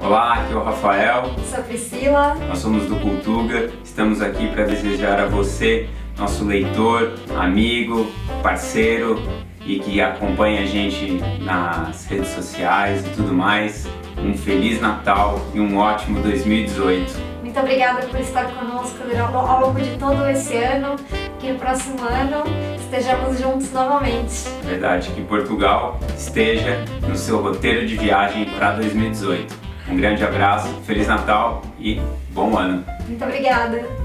Olá, aqui é o Rafael. Sou a Priscila. Nós somos do Cultuga. Estamos aqui para desejar a você, nosso leitor, amigo, parceiro e que acompanha a gente nas redes sociais e tudo mais, um Feliz Natal e um ótimo 2018. Muito obrigada por estar conosco ao longo de todo esse ano. Que no próximo ano estejamos juntos novamente. Verdade, que Portugal esteja no seu roteiro de viagem para 2018. Um grande abraço, Feliz Natal e bom ano! Muito obrigada!